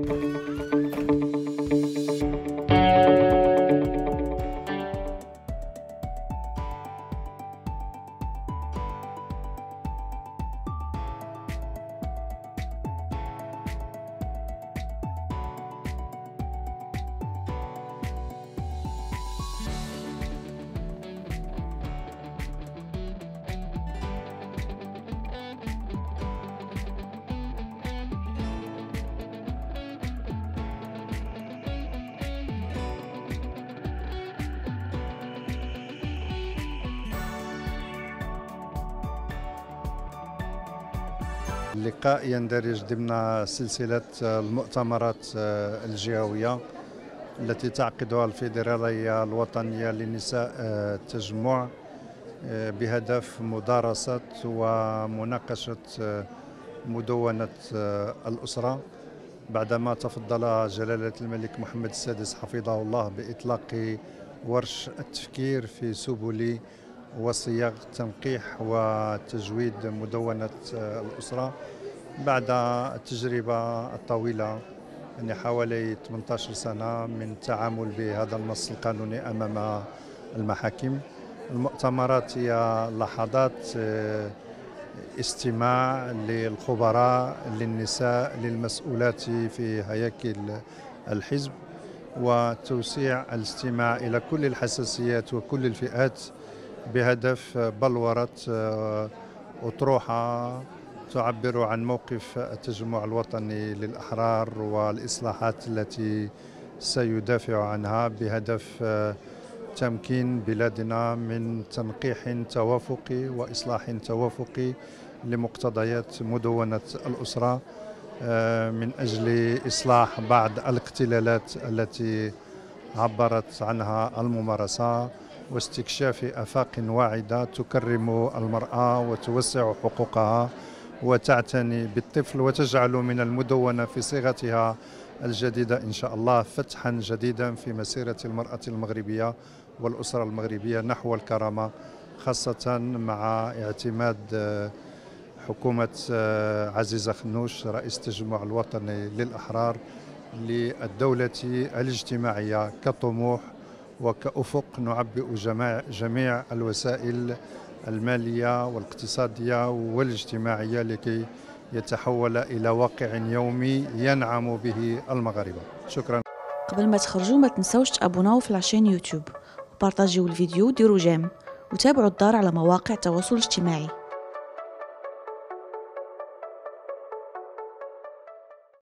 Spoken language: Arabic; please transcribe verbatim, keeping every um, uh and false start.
اللقاء يندرج ضمن سلسلة المؤتمرات الجهوية التي تعقدها الفيدرالية الوطنية للنساء التجمع بهدف مدارسة ومناقشة مدونة الأسرة، بعدما تفضل جلالة الملك محمد السادس حفظه الله بإطلاق ورش التفكير في سبل وصياغ تنقيح وتجويد مدونة الأسرة بعد التجربة الطويلة، يعني حوالي ثمانية عشر سنة من التعامل بهذا النص القانوني أمام المحاكم. المؤتمرات هي لحظات استماع للخبراء، للنساء، للمسؤولات في هياكل الحزب، وتوسيع الاستماع إلى كل الحساسيات وكل الفئات بهدف بلورة أطروحة تعبر عن موقف التجمع الوطني للأحرار والإصلاحات التي سيدافع عنها بهدف تمكين بلادنا من تنقيح توافقي وإصلاح توافقي لمقتضيات مدونة الأسرة من أجل إصلاح بعض الاختلالات التي عبرت عنها الممارسة، واستكشاف آفاق واعدة تكرم المرأة وتوسع حقوقها وتعتني بالطفل وتجعل من المدونة في صيغتها الجديدة إن شاء الله فتحا جديدا في مسيرة المرأة المغربية والأسرة المغربية نحو الكرامة، خاصة مع اعتماد حكومة عزيزة خنوش رئيس التجمع الوطني للأحرار للدولة الاجتماعية كطموح وكأفق نعبئ جميع جميع الوسائل المالية والاقتصادية والاجتماعية لكي يتحول إلى واقع يومي ينعم به المغاربة. شكرا. قبل ما تخرجوا ما تنسوش تابوناو في العشان يوتيوب وبارطاجيو الفيديو، ديروا جيم وتابعوا الدار على مواقع التواصل الاجتماعي.